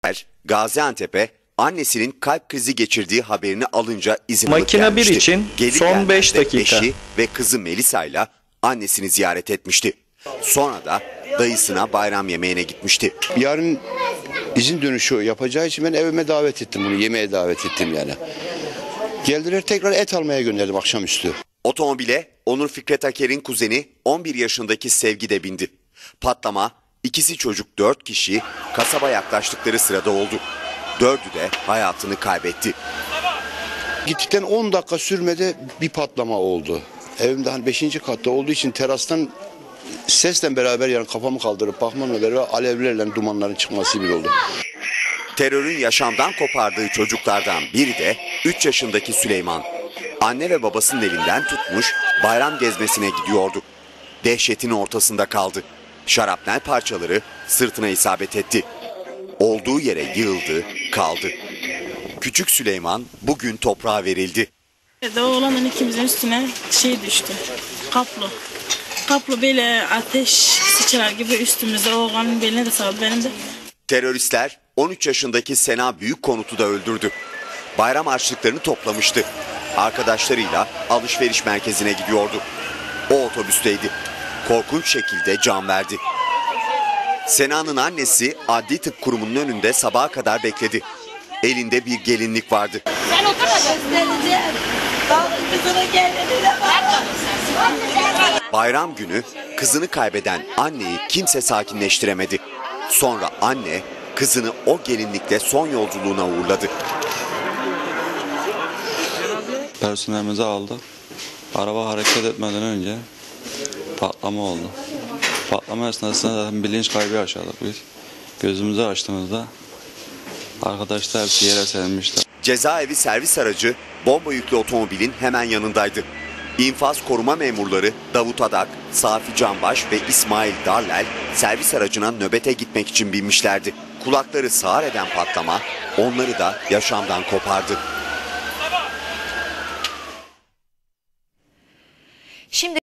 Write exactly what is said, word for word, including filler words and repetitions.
Gaziantep'e annesinin kalp krizi geçirdiği haberini alınca izin alıp Makine bir gelmişti. için Gelir son beş gelmez de dakika. Eşi ve kızı Melisa'yla annesini ziyaret etmişti. Sonra da dayısına bayram yemeğine gitmişti. Yarın izin dönüşü yapacağı için ben evime davet ettim bunu, yemeğe davet ettim yani. Geldiler, tekrar et almaya gönderdim akşamüstü. Otomobile Onur Fikret Aker'in kuzeni on bir yaşındaki Sevgi de bindi. Patlama ikisi çocuk dört kişi kasaba yaklaştıkları sırada oldu. Dördü de hayatını kaybetti. Gittikten on dakika sürmede bir patlama oldu. Evimde hani beşinci katta olduğu için terastan sesle beraber, yani kafamı kaldırıp bakmamla beraber alevlerle dumanların çıkması bir oldu. Terörün yaşamdan kopardığı çocuklardan biri de üç yaşındaki Süleyman. Anne ve babasının elinden tutmuş bayram gezmesine gidiyordu. Dehşetin ortasında kaldı. Şarapnel parçaları sırtına isabet etti. Olduğu yere yığıldı, kaldı. Küçük Süleyman bugün toprağa verildi. Oğlanın ikimizin üstüne şey düştü, kaplı. Kaplı böyle ateş sıçrar gibi üstümüze, oğlanın beline de sarıldı, benim de. Teröristler on üç yaşındaki Sena Büyükkonut'u da öldürdü. Bayram harçlıklarını toplamıştı. Arkadaşlarıyla alışveriş merkezine gidiyordu. O otobüsteydi. Korkunç şekilde can verdi. Sena'nın annesi adli tıp kurumunun önünde sabaha kadar bekledi. Elinde bir gelinlik vardı. Sen otur da Bayram günü kızını kaybeden anneyi kimse sakinleştiremedi. Sonra anne kızını o gelinlikle son yolculuğuna uğurladı. Personelimizi aldı. Araba hareket etmeden önce patlama oldu. Patlama esnasında zaten bilinç kaybı yaşadık biz. Gözümüzü açtığımızda arkadaşlar hepsi yere serilmişti. Cezaevi servis aracı bomba yüklü otomobilin hemen yanındaydı. İnfaz koruma memurları Davut Adak, Safi Canbaş ve İsmail Darlel servis aracına nöbete gitmek için binmişlerdi. Kulakları sağır eden patlama onları da yaşamdan kopardı. Şimdi